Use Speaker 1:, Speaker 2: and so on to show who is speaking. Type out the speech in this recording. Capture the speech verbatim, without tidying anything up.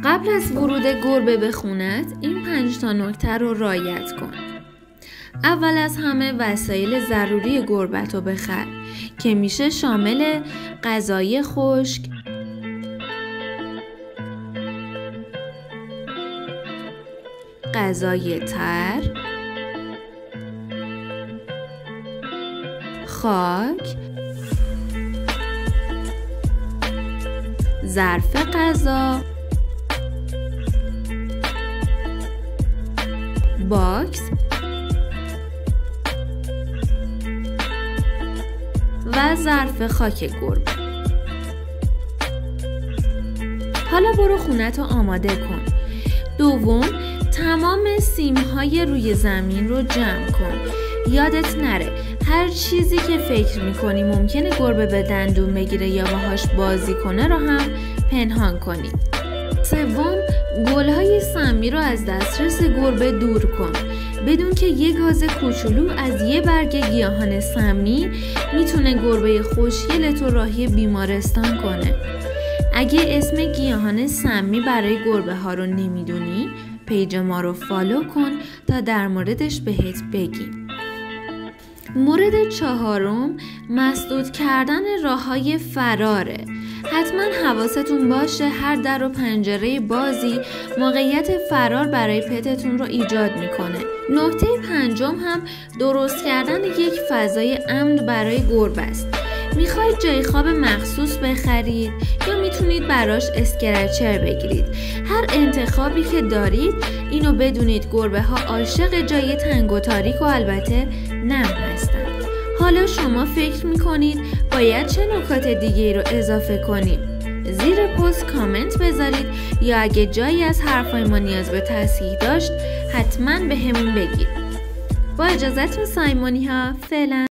Speaker 1: قبل از ورود گربه به خونت این پنج تا نکته رو رعایت کن. اول از همه وسایل ضروری گربت رو بخر که میشه شامل غذای خشک، غذای تر، خاک، ظرف غذا، باکس و ظرف خاک گربه. حالا برو خونت رو آماده کن. دوم، تمام سیم‌های روی زمین رو جمع کن. یادت نره هر چیزی که فکر می‌کنی ممکنه گربه به دندون بگیره یا باهاش بازی کنه رو هم پنهان کنی. سوم، گل‌های سمی رو از دسترس گربه دور کن. بدون که یک گاز کوچولو از یه برگ گیاهان سمی میتونه گربه خوشگلت رو راهی بیمارستان کنه. اگه اسم گیاهان سمی برای گربه ها رو نمیدونی، پیج ما رو فالو کن تا در موردش بهت بگیم. مورد چهارم، مسدود کردن راه‌های فراره. حتما حواستون باشه هر در و پنجره بازی موقعیت فرار برای پتتون رو ایجاد میکنه. نکته پنجم هم درست کردن یک فضای امن برای گربه است. میخواید جای خواب مخصوص بخرید یا میتونید براش اسکرچر بگیرید. هر انتخابی که دارید اینو بدونید گربه ها عاشق جای تنگ و تاریک و البته نرم هستند. حالا شما فکر میکنید باید چه نکات دیگه رو اضافه کنیم؟ زیر پست کامنت بذارید یا اگه جایی از حرفای ما نیاز به تصحیح داشت حتما به همون بگید. با اجازهتون سایمونی ها، فعلا.